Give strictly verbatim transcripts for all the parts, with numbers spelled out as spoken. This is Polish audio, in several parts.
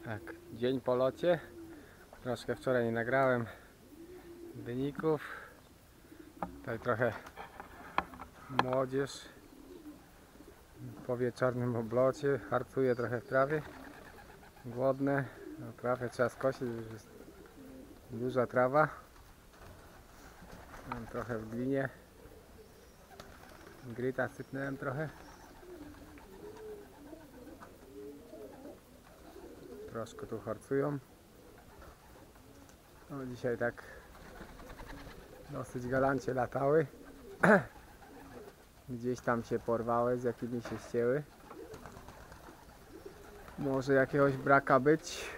Tak, dzień po locie. Troszkę wczoraj nie nagrałem wyników. Tutaj trochę młodzież po wieczornym oblocie harcuje trochę w trawie. Głodne, no, trawę trzeba skosić, już jest duża trawa. Mam trochę w glinie. Gryta sypnąłem trochę. Troszkę tu harcują. No, dzisiaj tak dosyć galancie latały. Gdzieś tam się porwały, z jakimi się ścięły. Może jakiegoś braka być.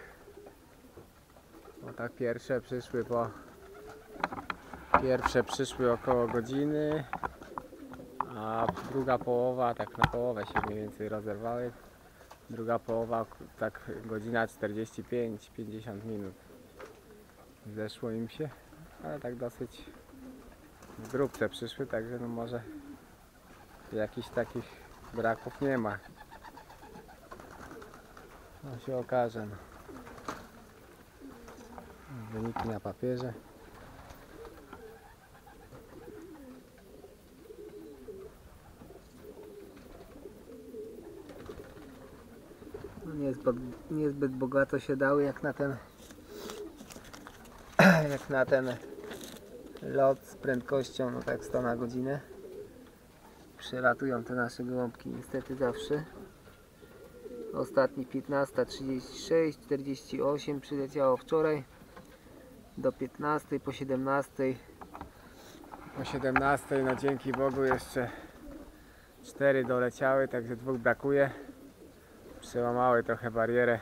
No tak pierwsze przyszły po Pierwsze przyszły około godziny, a druga połowa, tak na połowę się mniej więcej rozerwały. Druga połowa tak godzina czterdzieści pięć pięćdziesiąt minut zeszło im się, ale tak dosyć w grupce przyszły, także no może jakichś takich braków nie ma. No się okaże. No. Wyniki na papierze. No niezbyt, niezbyt bogato się dały jak na ten jak na ten lot z prędkością no tak sto na godzinę. Przelatują te nasze gołąbki niestety zawsze. Ostatni piętnasta trzydzieści sześć czterdzieści osiem przyleciało wczoraj do piętnastej, po siedemnastej po siedemnastej no dzięki Bogu jeszcze cztery doleciały, także dwóch brakuje. Przełamały trochę barierę.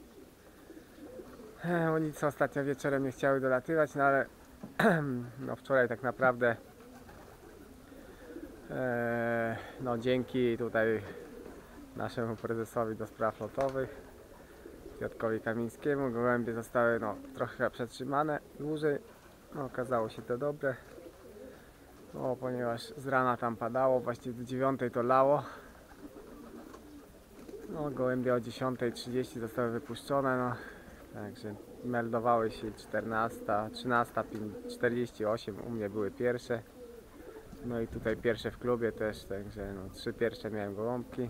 E, oni co ostatnio wieczorem nie chciały dolatywać, no ale no wczoraj tak naprawdę e, no dzięki tutaj naszemu prezesowi do spraw lotowych, Piotkowi Kamińskiemu, gołębie zostały no trochę przetrzymane dłużej. No, okazało się to dobre, no, ponieważ z rana tam padało, właściwie do dziewiątej to lało. No, gołębie o dziesiątej trzydzieści zostały wypuszczone, no, także meldowały się czternasta, trzynasta czterdzieści osiem, u mnie były pierwsze. No i tutaj pierwsze w klubie też, także no, trzy pierwsze miałem gołąbki.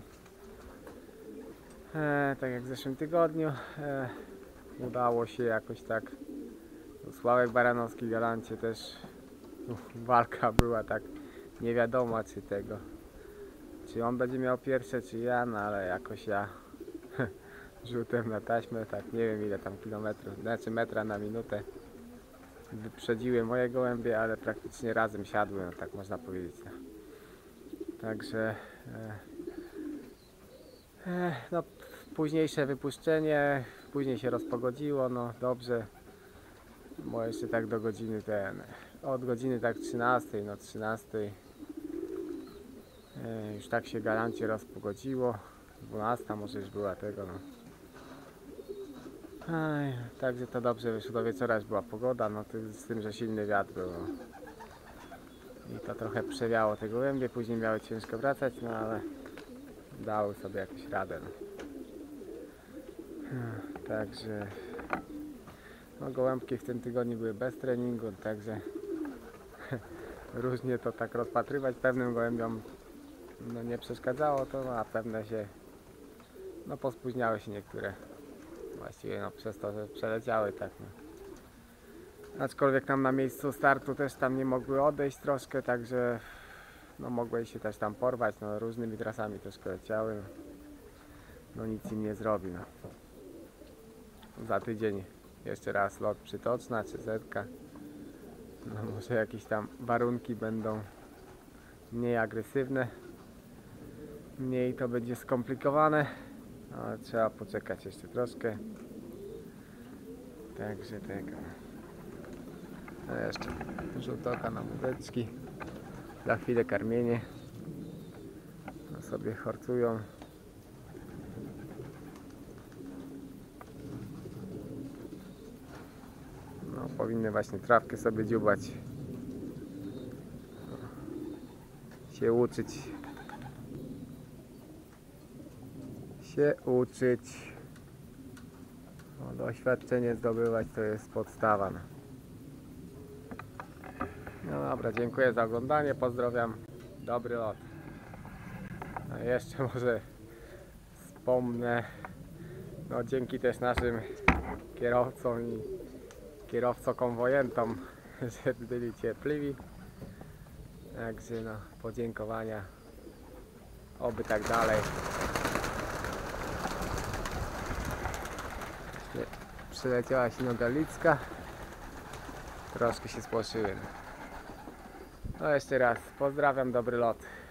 E, tak jak w zeszłym tygodniu e, udało się jakoś tak. Sławek Baranowski galancie też uf, walka była tak nie wiadomo czy tego czy on będzie miał pierwsze czy ja, no ale jakoś ja rzutem na taśmę, tak nie wiem ile tam kilometrów, znaczy metra na minutę wyprzedziły moje gołębie, ale praktycznie razem siadły, no tak można powiedzieć. No. Także e, e, no późniejsze wypuszczenie, później się rozpogodziło, no dobrze, bo jeszcze tak do godziny ten, od godziny tak trzynastej, no trzynastej e, już tak się galancie rozpogodziło, dwunasta może już była tego, no. Aj, także to dobrze wyszło, do wieczora już była pogoda, no z tym, że silny wiatr był, no. I to trochę przewiało te gołębie, później miały ciężko wracać, no ale dały sobie jakąś radę, no. Także no, gołębki w tym tygodniu były bez treningu, także różnie to tak rozpatrywać. Pewnym gołębiom no, nie przeszkadzało to, no, a pewne się no, pospóźniały się niektóre. Właściwie no, przez to, że przeleciały tak. No. Aczkolwiek tam na miejscu startu też tam nie mogły odejść troszkę, także no, mogły się też tam porwać. No, różnymi trasami troszkę leciały. No, no nic im nie zrobi. No. Za tydzień jeszcze raz lot przytoczna czy zetka. No może jakieś tam warunki będą mniej agresywne, mniej to będzie skomplikowane, ale trzeba poczekać jeszcze troszkę. Także tego. A jeszcze rzut oka na móweczki. Za chwilę karmienie. No sobie harcują. No, powinny właśnie trawkę sobie dziubać, się uczyć, się uczyć. No, doświadczenie zdobywać to jest podstawa. No. No dobra, dziękuję za oglądanie, pozdrawiam, dobry lot. No jeszcze może wspomnę, no dzięki też naszym kierowcom i kierowco-konwojentom, że byli cierpliwi. Także no, podziękowania, oby tak dalej. Przyleciała Sinogalicka, troszkę się spłoszyły. No jeszcze raz pozdrawiam, dobry lot.